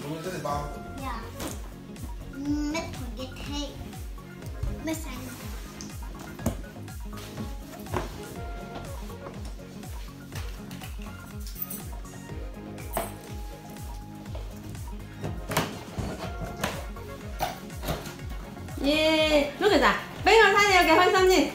用这里包。 呀，咩同嘅睇，咩聲？ 耶 ，Lucas 啊，俾我睇你有幾開心先。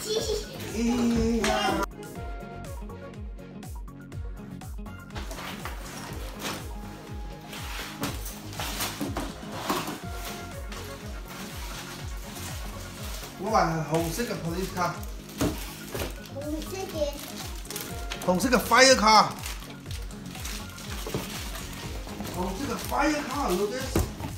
我話紅色嘅 police car， 紅色嘅 fire car， 紅色嘅 fire car，Lucas。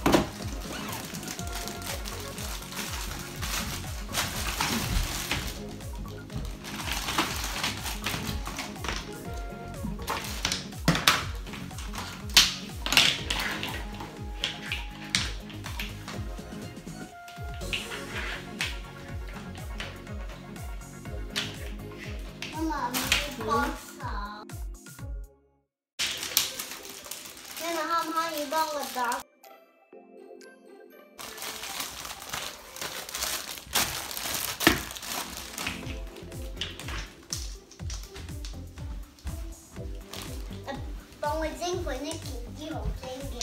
媽咪幫手，你們可唔可以幫我打？幫我整佢呢件衣好整嘅。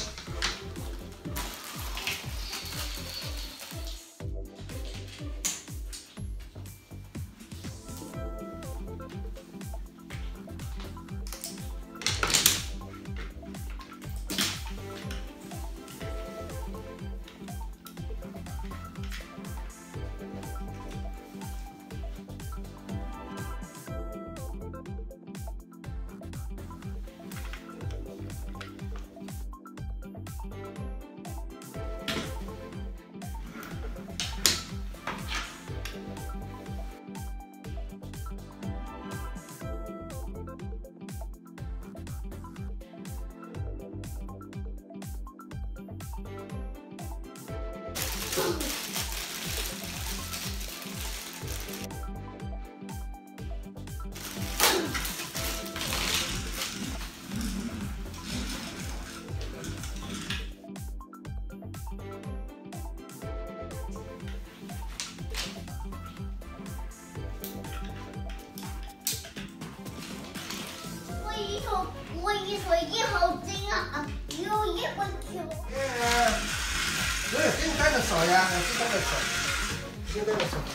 我一手一好精啊！有一个球。 对，给你带个手呀，是带个手，先带个手。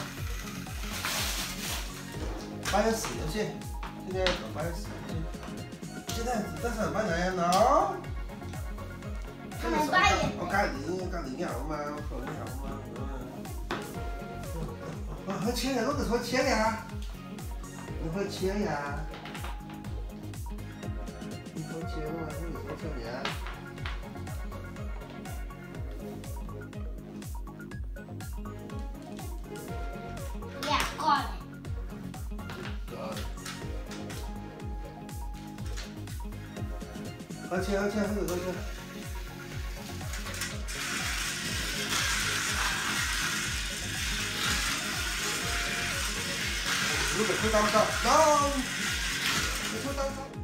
发点死油线，现在发点死油线。现在但是把哪样呢？ 他们发也。 我干零样嘛，好零样嘛。好切呀，我给说切呀，你会切呀？你会切吗？你说切呀？ 好切，好切，好切。如果会当，你会当。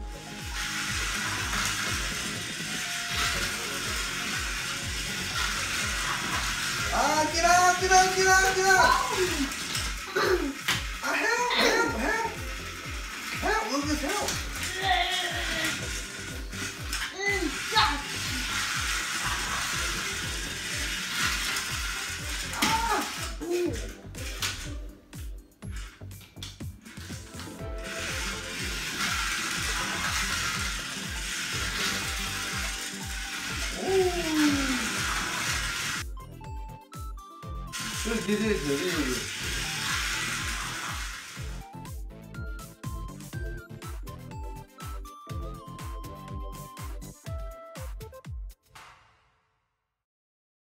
啊，给了。help, Lucas, help. 对。